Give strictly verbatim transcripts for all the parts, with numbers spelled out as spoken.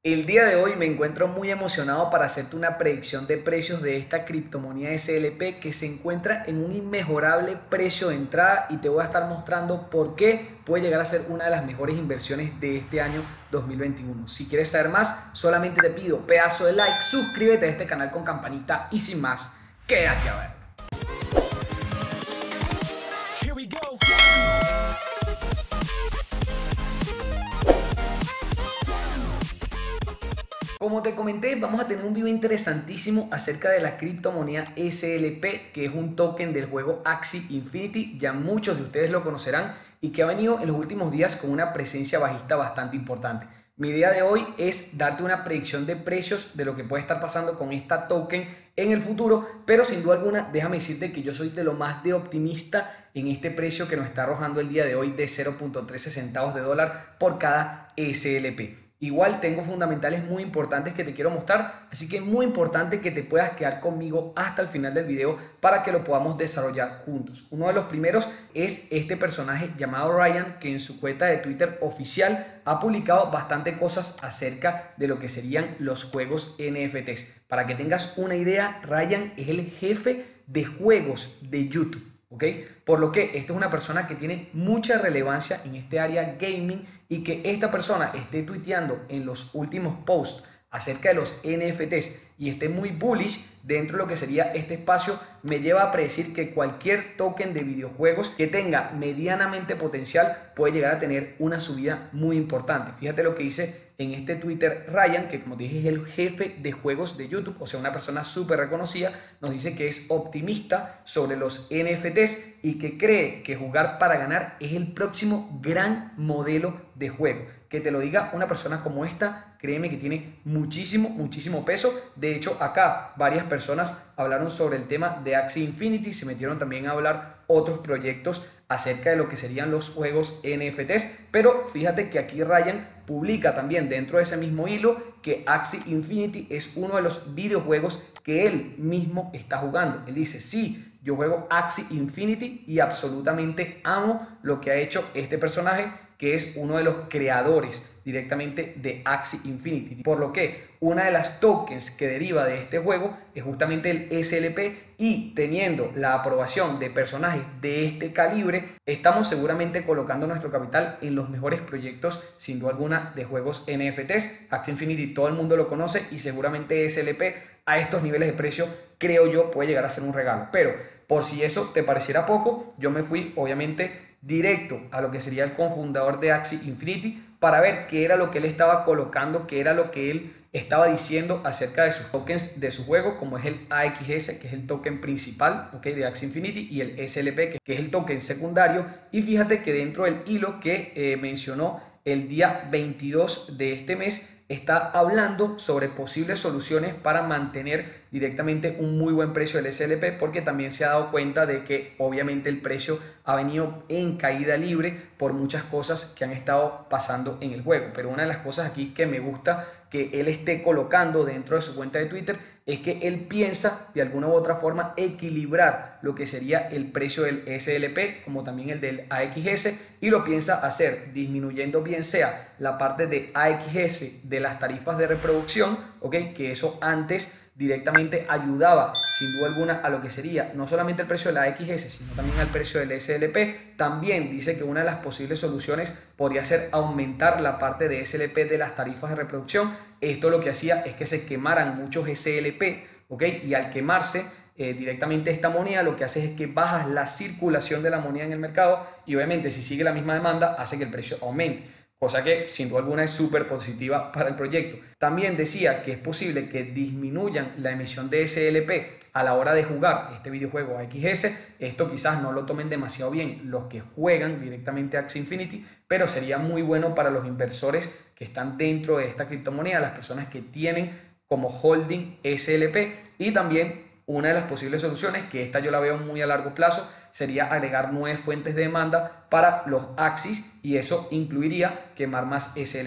El día de hoy me encuentro muy emocionado para hacerte una predicción de precios de esta criptomoneda S L P que se encuentra en un inmejorable precio de entrada y te voy a estar mostrando por qué puede llegar a ser una de las mejores inversiones de este año dos mil veintiuno. Si quieres saber más, solamente te pido pedazo de like, suscríbete a este canal con campanita y sin más, quédate a ver. Here we go. Como te comenté, vamos a tener un video interesantísimo acerca de la criptomoneda S L P, que es un token del juego Axie Infinity. Ya muchos de ustedes lo conocerán y que ha venido en los últimos días con una presencia bajista bastante importante. Mi idea de hoy es darte una predicción de precios de lo que puede estar pasando con esta token en el futuro, pero sin duda alguna déjame decirte que yo soy de lo más de optimista en este precio que nos está arrojando el día de hoy de cero punto trece centavos de dólar por cada S L P. Igual tengo fundamentales muy importantes que te quiero mostrar, así que es muy importante que te puedas quedar conmigo hasta el final del video para que lo podamos desarrollar juntos. Uno de los primeros es este personaje llamado Ryan, que en su cuenta de Twitter oficial ha publicado bastante cosas acerca de lo que serían los juegos N F Ts. Para que tengas una idea, Ryan es el jefe de juegos de YouTube. ¿Ok? Por lo que esta es una persona que tiene mucha relevancia en este área gaming y que esta persona esté tuiteando en los últimos posts acerca de los N F Ts y esté muy bullish dentro de lo que sería este espacio, me lleva a predecir que cualquier token de videojuegos que tenga medianamente potencial puede llegar a tener una subida muy importante. Fíjate lo que dice en este Twitter Ryan, que como te dije es el jefe de juegos de YouTube, o sea, una persona súper reconocida. Nos dice que es optimista sobre los N F Ts y que cree que jugar para ganar es el próximo gran modelo de juego. Que te lo diga una persona como esta, créeme que tiene muchísimo, muchísimo peso. De hecho, acá varias personas hablaron sobre el tema de Axie Infinity, se metieron también a hablar otros proyectos acerca de lo que serían los juegos N F Ts, pero fíjate que aquí Ryan publica también dentro de ese mismo hilo que Axie Infinity es uno de los videojuegos que él mismo está jugando. Él dice, sí, yo juego Axie Infinity y absolutamente amo lo que ha hecho este personaje, que es uno de los creadores directamente de Axie Infinity. Por lo que una de las tokens que deriva de este juego es justamente el S L P, y teniendo la aprobación de personajes de este calibre, estamos seguramente colocando nuestro capital en los mejores proyectos, sin duda alguna, de juegos N F Ts. Axie Infinity todo el mundo lo conoce y seguramente S L P a estos niveles de precio, creo yo, puede llegar a ser un regalo. Pero por si eso te pareciera poco, yo me fui obviamente directo a lo que sería el cofundador de Axie Infinity para ver qué era lo que él estaba colocando, qué era lo que él estaba diciendo acerca de sus tokens de su juego, como es el A X S, que es el token principal, ¿okay?, de Axie Infinity, y el S L P, que es el token secundario. Y fíjate que dentro del hilo que eh, mencionó el día veintidós de este mes, está hablando sobre posibles soluciones para mantener directamente un muy buen precio del S L P, porque también se ha dado cuenta de que obviamente el precio ha venido en caída libre por muchas cosas que han estado pasando en el juego. Pero una de las cosas aquí que me gusta que él esté colocando dentro de su cuenta de Twitter es que él piensa de alguna u otra forma equilibrar lo que sería el precio del S L P como también el del A X S, y lo piensa hacer disminuyendo bien sea la parte de A X S de las tarifas de reproducción, ¿ok?, que eso antes directamente ayudaba sin duda alguna a lo que sería no solamente el precio de la A X S, sino también al precio del S L P. También dice que una de las posibles soluciones podría ser aumentar la parte de S L P de las tarifas de reproducción. Esto lo que hacía es que se quemaran muchos S L P, ¿ok?, y al quemarse eh, directamente esta moneda, lo que hace es que bajas la circulación de la moneda en el mercado, y obviamente si sigue la misma demanda hace que el precio aumente, cosa que sin duda alguna es súper positiva para el proyecto. También decía que es posible que disminuyan la emisión de S L P a la hora de jugar este videojuego A X S. Esto quizás no lo tomen demasiado bien los que juegan directamente Axie Infinity, pero sería muy bueno para los inversores que están dentro de esta criptomoneda, las personas que tienen como holding S L P. Y también una de las posibles soluciones, que esta yo la veo muy a largo plazo, sería agregar nuevas fuentes de demanda para los Axies, y eso incluiría quemar más S L P.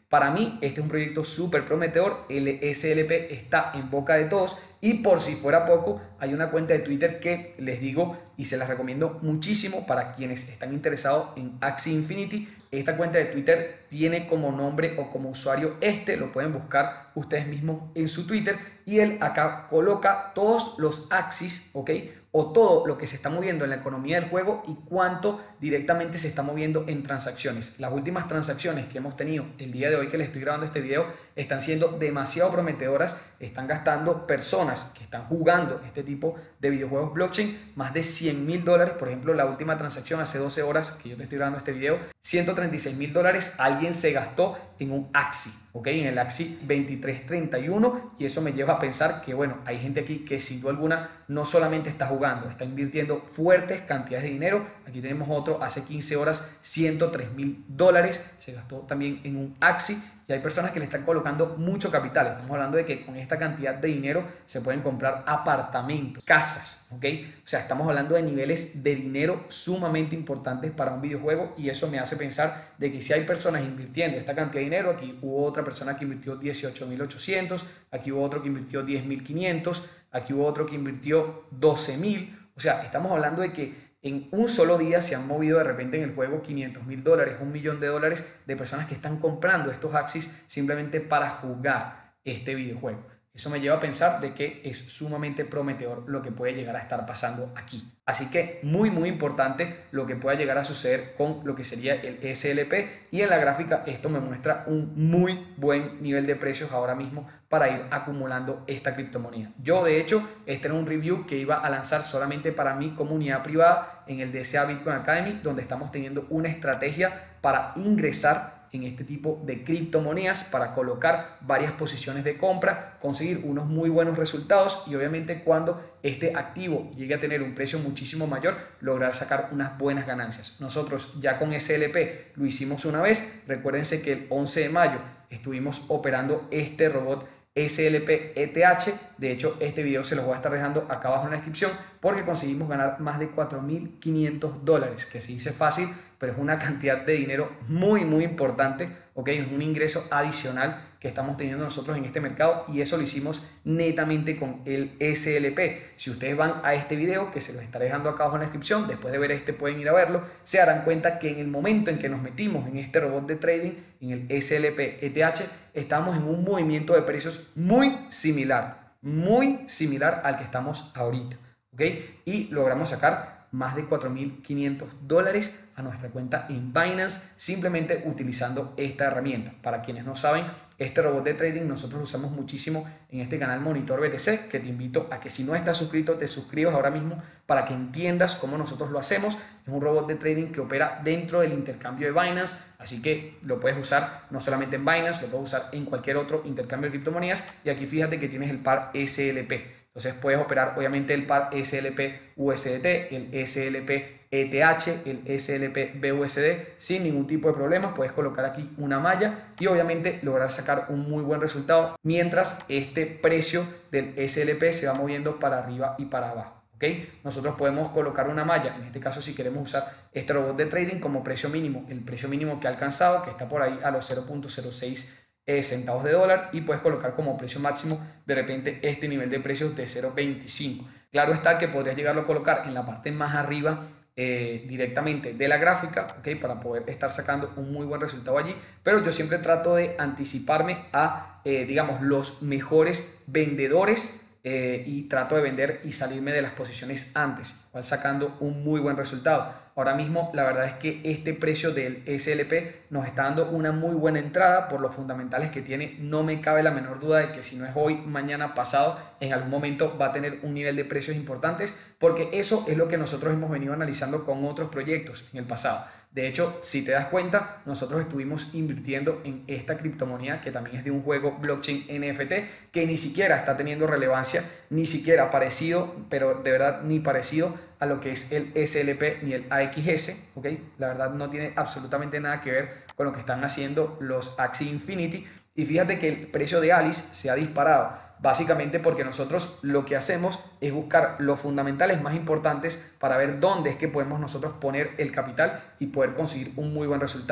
para mí este es un proyecto súper prometedor. El S L P está en boca de todos y por si fuera poco, hay una cuenta de Twitter que les digo y se las recomiendo muchísimo para quienes están interesados en Axie Infinity. Esta cuenta de Twitter tiene como nombre o como usuario este, lo pueden buscar ustedes mismos en su Twitter, y él acá coloca todos los Axies, ¿ok? O todo lo que se está moviendo en la economía del juego y cuánto directamente se está moviendo en transacciones. Las últimas transacciones que hemos tenido el día de hoy que les estoy grabando este video están siendo demasiado prometedoras. Están gastando personas que están jugando este tipo de videojuegos blockchain más de cien mil dólares. Por ejemplo, la última transacción hace doce horas que yo te estoy grabando este video, ciento treinta y seis mil dólares alguien se gastó en un Axie, ¿ok? En el Axie veintitrés treinta y uno, y eso me lleva a pensar que, bueno, hay gente aquí que sin duda alguna no solamente está jugando, está invirtiendo fuertes cantidades de dinero. Aquí tenemos otro, hace quince horas, ciento tres mil dólares, se gastó también en un Axie, y hay personas que le están colocando mucho capital. Estamos hablando de que con esta cantidad de dinero se pueden comprar apartamentos, casas, ¿ok? O sea, estamos hablando de niveles de dinero sumamente importantes para un videojuego, y eso me hace pensar de que si hay personas invirtiendo esta cantidad de dinero, aquí hubo otra persona que invirtió dieciocho mil ochocientos, aquí hubo otro que invirtió diez mil quinientos, aquí hubo otro que invirtió doce mil. O sea, estamos hablando de que en un solo día se han movido de repente en el juego quinientos mil dólares, un millón de dólares de personas que están comprando estos Axies simplemente para jugar este videojuego. Eso me lleva a pensar de que es sumamente prometedor lo que puede llegar a estar pasando aquí. Así que muy muy importante lo que pueda llegar a suceder con lo que sería el S L P, y en la gráfica esto me muestra un muy buen nivel de precios ahora mismo para ir acumulando esta criptomoneda. Yo de hecho este era un review que iba a lanzar solamente para mi comunidad privada en el D C A Bitcoin Academy, donde estamos teniendo una estrategia para ingresar en este tipo de criptomonedas, para colocar varias posiciones de compra, conseguir unos muy buenos resultados y obviamente cuando este activo llegue a tener un precio muchísimo mayor, lograr sacar unas buenas ganancias. Nosotros ya con S L P lo hicimos una vez. Recuérdense que el once de mayo estuvimos operando este robot S L P E T H. De hecho, este video se los voy a estar dejando acá abajo en la descripción, porque conseguimos ganar más de cuatro mil quinientos dólares, que se dice fácil, pero es una cantidad de dinero muy muy importante, ¿ok? Es un ingreso adicional que estamos teniendo nosotros en este mercado, y eso lo hicimos netamente con el S L P. Si ustedes van a este video, que se los estaré dejando acá abajo en la descripción, después de ver este pueden ir a verlo, se darán cuenta que en el momento en que nos metimos en este robot de trading, en el S L P E T H, estamos en un movimiento de precios muy similar, muy similar al que estamos ahorita, ¿ok? Y logramos sacar más de cuatro mil quinientos dólares a nuestra cuenta en Binance simplemente utilizando esta herramienta. Para quienes no saben, este robot de trading nosotros lo usamos muchísimo en este canal Monitor B T C, que te invito a que si no estás suscrito te suscribas ahora mismo para que entiendas cómo nosotros lo hacemos. Es un robot de trading que opera dentro del intercambio de Binance, así que lo puedes usar no solamente en Binance, lo puedes usar en cualquier otro intercambio de criptomonedas, y aquí fíjate que tienes el par S L P. Entonces puedes operar obviamente el par S L P U S D T, el S L P E T H, el S L P B U S D sin ningún tipo de problemas. Puedes colocar aquí una malla y obviamente lograr sacar un muy buen resultado mientras este precio del S L P se va moviendo para arriba y para abajo. ¿Okay? Nosotros podemos colocar una malla, en este caso si queremos usar este robot de trading como precio mínimo, el precio mínimo que ha alcanzado, que está por ahí a los cero punto cero seis Eh, centavos de dólar, y puedes colocar como precio máximo de repente este nivel de precios de cero punto veinticinco. Claro está que podrías llegarlo a colocar en la parte más arriba eh, directamente de la gráfica, ¿okay? Para poder estar sacando un muy buen resultado allí, pero yo siempre trato de anticiparme a eh, digamos los mejores vendedores eh, y trato de vender y salirme de las posiciones antes, igual sacando un muy buen resultado. Ahora mismo la verdad es que este precio del S L P nos está dando una muy buena entrada por los fundamentales que tiene. No me cabe la menor duda de que si no es hoy, mañana, pasado, en algún momento va a tener un nivel de precios importantes, porque eso es lo que nosotros hemos venido analizando con otros proyectos en el pasado. De hecho, si te das cuenta, nosotros estuvimos invirtiendo en esta criptomoneda que también es de un juego blockchain N F T que ni siquiera está teniendo relevancia, ni siquiera parecido, pero de verdad ni parecido a lo que es el S L P ni el A X S, ¿ok? La verdad no tiene absolutamente nada que ver con lo que están haciendo los Axie Infinity. Y fíjate que el precio de Alice se ha disparado, básicamente porque nosotros lo que hacemos es buscar los fundamentales más importantes para ver dónde es que podemos nosotros poner el capital y poder conseguir un muy buen resultado.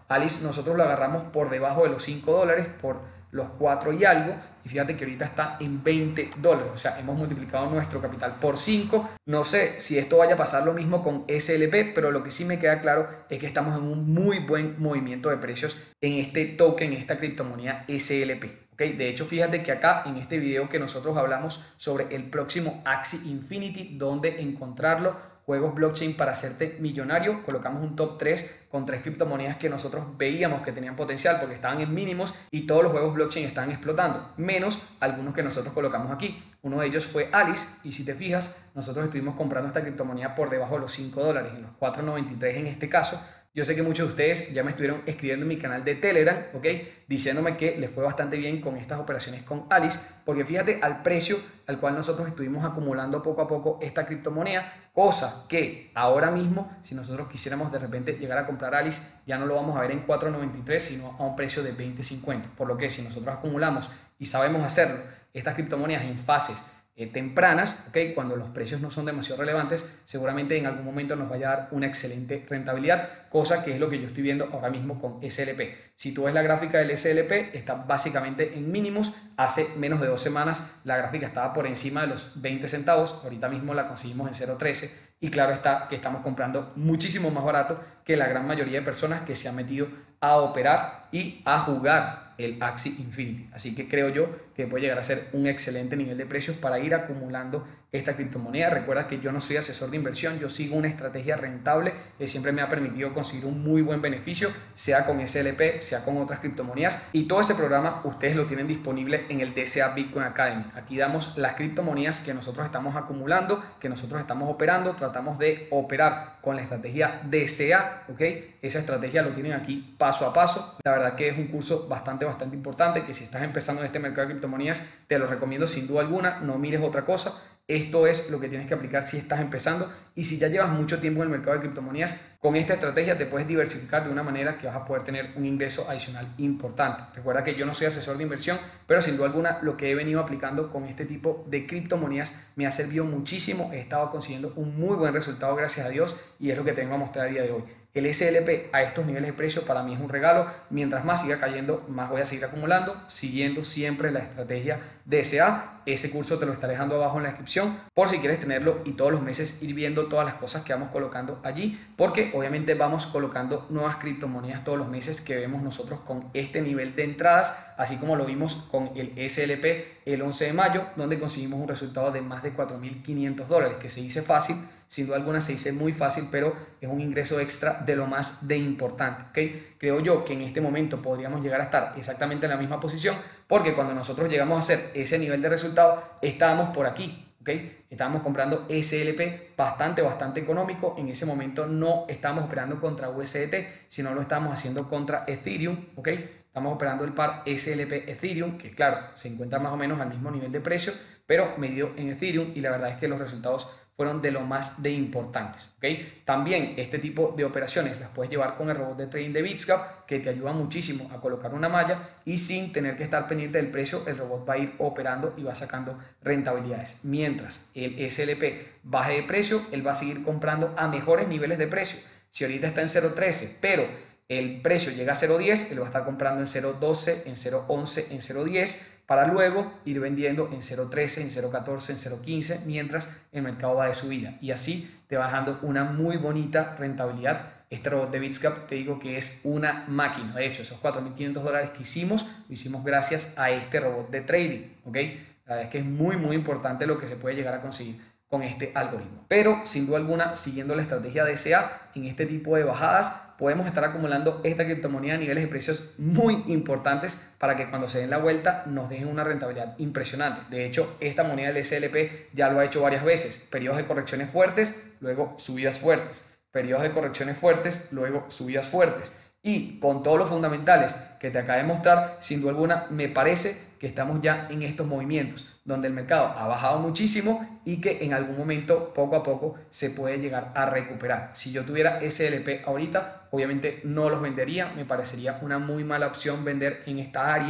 Alice nosotros lo agarramos por debajo de los cinco dólares, por los cuatro y algo, y fíjate que ahorita está en veinte dólares, o sea, hemos multiplicado nuestro capital por cinco. No sé si esto vaya a pasar lo mismo con S L P, pero lo que sí me queda claro es que estamos en un muy buen movimiento de precios en este token, en esta criptomoneda S L P. ¿Okay? De hecho, fíjate que acá en este video que nosotros hablamos sobre el próximo Axie Infinity, donde encontrarlo, juegos blockchain para hacerte millonario, colocamos un top tres con tres criptomonedas que nosotros veíamos que tenían potencial porque estaban en mínimos y todos los juegos blockchain estaban explotando, menos algunos que nosotros colocamos aquí. Uno de ellos fue Alice, y si te fijas, nosotros estuvimos comprando esta criptomoneda por debajo de los cinco dólares, en los cuatro noventa y tres en este caso. Yo sé que muchos de ustedes ya me estuvieron escribiendo en mi canal de Telegram, ¿ok? Diciéndome que les fue bastante bien con estas operaciones con Alice, porque fíjate al precio al cual nosotros estuvimos acumulando poco a poco esta criptomoneda, cosa que ahora mismo, si nosotros quisiéramos de repente llegar a comprar Alice, ya no lo vamos a ver en cuatro noventa y tres, sino a un precio de veinte cincuenta. Por lo que si nosotros acumulamos y sabemos hacerlo, estas criptomonedas en fases Eh, tempranas, ¿okay? Cuando los precios no son demasiado relevantes, seguramente en algún momento nos vaya a dar una excelente rentabilidad, cosa que es lo que yo estoy viendo ahora mismo con S L P. Si tú ves la gráfica del S L P, está básicamente en mínimos. Hace menos de dos semanas la gráfica estaba por encima de los veinte centavos, ahorita mismo la conseguimos en cero punto trece, y claro está que estamos comprando muchísimo más barato que la gran mayoría de personas que se han metido a operar y a jugar el Axie Infinity. Así que creo yo que puede llegar a ser un excelente nivel de precios para ir acumulando esta criptomoneda. Recuerda que yo no soy asesor de inversión, yo sigo una estrategia rentable que siempre me ha permitido conseguir un muy buen beneficio, sea con S L P, sea con otras criptomonedas, y todo ese programa ustedes lo tienen disponible en el D C A Bitcoin Academy. Aquí damos las criptomonedas que nosotros estamos acumulando, que nosotros estamos operando, tratamos de operar con la estrategia D C A, ¿ok? Esa estrategia lo tienen aquí paso a paso. La verdad que es un curso bastante, bastante importante, que si estás empezando en este mercado de criptomonedas, te lo recomiendo sin duda alguna, no mires otra cosa. Esto es lo que tienes que aplicar si estás empezando, y si ya llevas mucho tiempo en el mercado de criptomonedas, con esta estrategia te puedes diversificar de una manera que vas a poder tener un ingreso adicional importante. Recuerda que yo no soy asesor de inversión, pero sin duda alguna lo que he venido aplicando con este tipo de criptomonedas me ha servido muchísimo. He estado consiguiendo un muy buen resultado, gracias a Dios, y es lo que te vengo a mostrar a día de hoy. El S L P a estos niveles de precio para mí es un regalo. Mientras más siga cayendo, más voy a seguir acumulando, siguiendo siempre la estrategia D S A. Ese curso te lo estaré dejando abajo en la descripción por si quieres tenerlo y todos los meses ir viendo todas las cosas que vamos colocando allí, porque obviamente vamos colocando nuevas criptomonedas todos los meses que vemos nosotros con este nivel de entradas, así como lo vimos con el S L P el once de mayo, donde conseguimos un resultado de más de cuatro mil quinientos dólares, que se dice fácil. Sin duda alguna se dice muy fácil, pero es un ingreso extra de lo más de importante, ¿okay? Creo yo que en este momento podríamos llegar a estar exactamente en la misma posición, porque cuando nosotros llegamos a hacer ese nivel de resultado, estábamos por aquí, ¿okay? Estábamos comprando S L P bastante, bastante económico. En ese momento no estábamos operando contra U S D T, sino lo estábamos haciendo contra Ethereum, ¿okay? Estamos operando el par S L P Ethereum, que claro, se encuentra más o menos al mismo nivel de precio, pero medido en Ethereum, y la verdad es que los resultados fueron de lo más de importantes, ¿okay? También este tipo de operaciones las puedes llevar con el robot de trading de Bitscap, que te ayuda muchísimo a colocar una malla y sin tener que estar pendiente del precio, el robot va a ir operando y va sacando rentabilidades. Mientras el S L P baje de precio, él va a seguir comprando a mejores niveles de precio. Si ahorita está en cero punto trece, pero el precio llega a cero punto diez, él va a estar comprando en cero punto doce, en cero punto once, en cero punto diez, para luego ir vendiendo en cero punto trece, en cero punto catorce, en cero punto quince, mientras el mercado va de subida. Y así te va dando una muy bonita rentabilidad. Este robot de Bitscap, te digo que es una máquina. De hecho, esos cuatro mil quinientos dólares que hicimos, lo hicimos gracias a este robot de trading, ¿ok? La verdad es que es muy, muy importante lo que se puede llegar a conseguir con este algoritmo. Pero sin duda alguna, siguiendo la estrategia D C A, en este tipo de bajadas podemos estar acumulando esta criptomoneda a niveles de precios muy importantes para que cuando se den la vuelta nos dejen una rentabilidad impresionante. De hecho, esta moneda del S L P ya lo ha hecho varias veces. Periodos de correcciones fuertes, luego subidas fuertes. Periodos de correcciones fuertes, luego subidas fuertes. Y con todos los fundamentales que te acabé de mostrar, sin duda alguna me parece que estamos ya en estos movimientos donde el mercado ha bajado muchísimo y que en algún momento poco a poco se puede llegar a recuperar. Si yo tuviera S L P ahorita, obviamente no los vendería, me parecería una muy mala opción vender en esta área,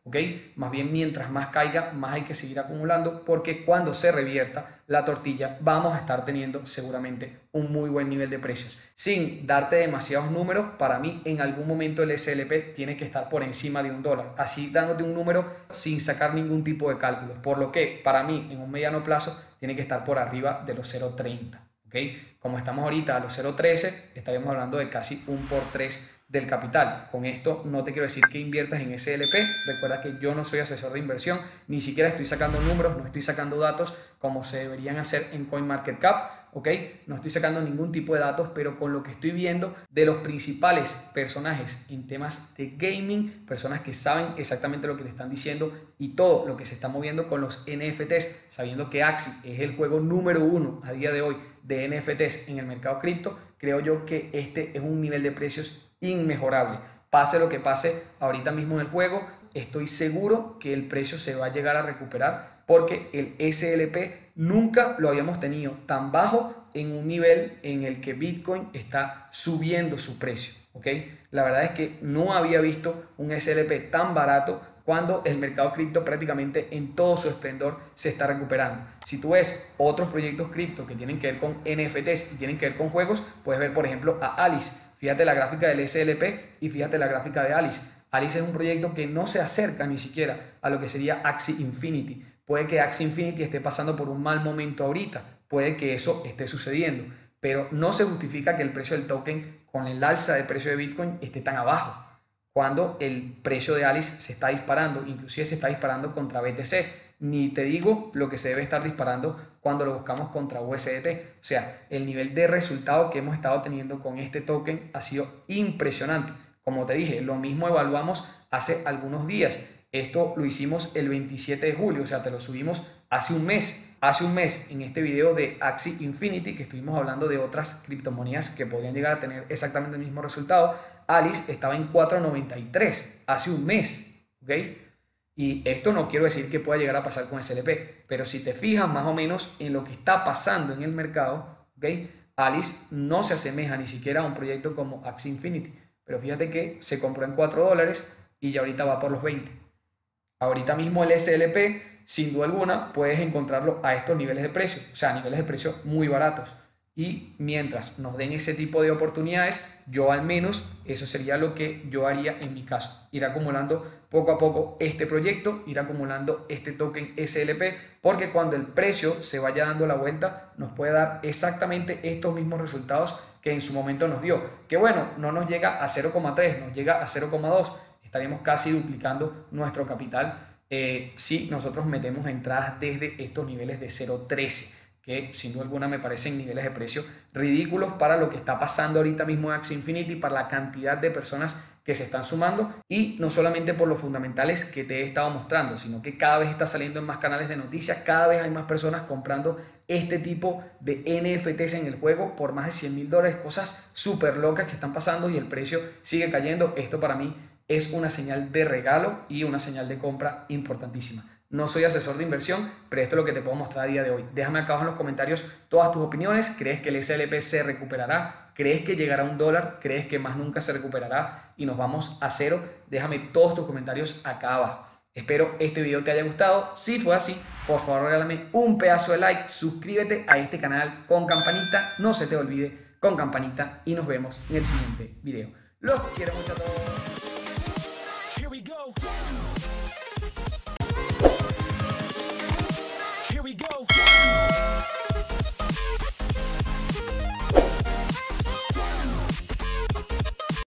¿ok? Más bien mientras más caiga, más hay que seguir acumulando porque cuando se revierta la tortilla vamos a estar teniendo seguramente un muy buen nivel de precios. Sin darte demasiados números, para mí en algún momento el S L P tiene que estar por encima de un dólar, así dándote un número sin sacar ningún tipo de cálculos, por lo que para mí en un mediano plazo tiene que estar por arriba de los cero punto treinta. ¿Okay? Como estamos ahorita a los cero punto trece, estaríamos hablando de casi un por tres del capital. Con esto no te quiero decir que inviertas en S L P. Recuerda que yo no soy asesor de inversión, ni siquiera estoy sacando números, no estoy sacando datos como se deberían hacer en CoinMarketCap. ¿Ok? No estoy sacando ningún tipo de datos, pero con lo que estoy viendo de los principales personajes en temas de gaming, personas que saben exactamente lo que te están diciendo y todo lo que se está moviendo con los N F Ts, sabiendo que Axie es el juego número uno a día de hoy de N F Ts en el mercado cripto, creo yo que este es un nivel de precios inmejorable. Pase lo que pase ahorita mismo en el juego, estoy seguro que el precio se va a llegar a recuperar porque el S L P nunca lo habíamos tenido tan bajo en un nivel en el que Bitcoin está subiendo su precio. ¿Ok? La verdad es que no había visto un S L P tan barato cuando el mercado cripto prácticamente en todo su esplendor se está recuperando. Si tú ves otros proyectos cripto que tienen que ver con N F Ts y tienen que ver con juegos, puedes ver por ejemplo a Alice. Fíjate la gráfica del S L P y fíjate la gráfica de Alice. Alice es un proyecto que no se acerca ni siquiera a lo que sería Axie Infinity. Puede que Axie Infinity esté pasando por un mal momento ahorita, puede que eso esté sucediendo, pero no se justifica que el precio del token con el alza de precio de Bitcoin esté tan abajo, cuando el precio de Alice se está disparando, inclusive se está disparando contra B T C. Ni te digo lo que se debe estar disparando cuando lo buscamos contra U S D T. O sea, el nivel de resultado que hemos estado teniendo con este token ha sido impresionante. Como te dije, lo mismo evaluamos hace algunos días. Esto lo hicimos el veintisiete de julio, o sea, te lo subimos hace un mes. Hace un mes en este video de Axie Infinity, que estuvimos hablando de otras criptomonedas que podrían llegar a tener exactamente el mismo resultado, Alice estaba en cuatro noventa y tres hace un mes, ¿ok? Y esto no quiero decir que pueda llegar a pasar con S L P, pero si te fijas más o menos en lo que está pasando en el mercado, ¿ok? Alice no se asemeja ni siquiera a un proyecto como Axie Infinity, pero fíjate que se compró en cuatro dólares y ya ahorita va por los veinte. Ahorita mismo el S L P, sin duda alguna, puedes encontrarlo a estos niveles de precio, o sea, niveles de precio muy baratos. Y mientras nos den ese tipo de oportunidades, yo al menos, eso sería lo que yo haría en mi caso. Ir acumulando poco a poco este proyecto, ir acumulando este token S L P, porque cuando el precio se vaya dando la vuelta, nos puede dar exactamente estos mismos resultados que en su momento nos dio. Que bueno, no nos llega a cero coma tres, nos llega a cero coma dos. Estaríamos casi duplicando nuestro capital eh, si nosotros metemos entradas desde estos niveles de cero punto trece, que sin duda alguna me parecen niveles de precio ridículos para lo que está pasando ahorita mismo en Axie Infinity, para la cantidad de personas que se están sumando y no solamente por los fundamentales que te he estado mostrando, sino que cada vez está saliendo en más canales de noticias, cada vez hay más personas comprando este tipo de N F Ts en el juego por más de cien mil dólares, cosas súper locas que están pasando y el precio sigue cayendo. Esto para mí es una señal de regalo y una señal de compra importantísima. No soy asesor de inversión, pero esto es lo que te puedo mostrar a día de hoy. Déjame acá abajo en los comentarios todas tus opiniones. ¿Crees que el S L P se recuperará? ¿Crees que llegará a un dólar? ¿Crees que más nunca se recuperará y nos vamos a cero? Déjame todos tus comentarios acá abajo. Espero este video te haya gustado. Si fue así, por favor regálame un pedazo de like, suscríbete a este canal con campanita, no se te olvide, con campanita, y nos vemos en el siguiente video. Los quiero mucho a todos. Here we go.